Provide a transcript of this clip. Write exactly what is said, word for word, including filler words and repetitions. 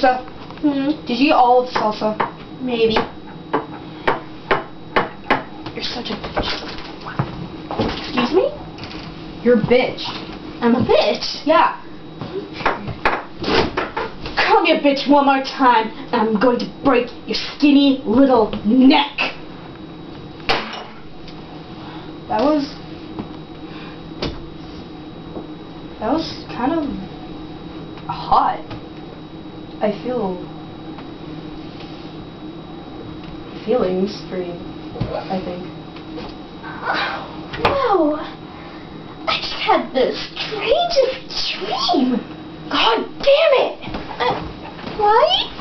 Misa, Hmm? did you eat all of the salsa? Maybe. You're such a bitch. Excuse me? You're a bitch. I'm a bitch. Yeah. Call me a bitch one more time, and I'm going to break your skinny little neck. That was... That was kind of hot. I feel... feelings for you, I think. Wow. I just had the strangest dream. God damn it. Uh, why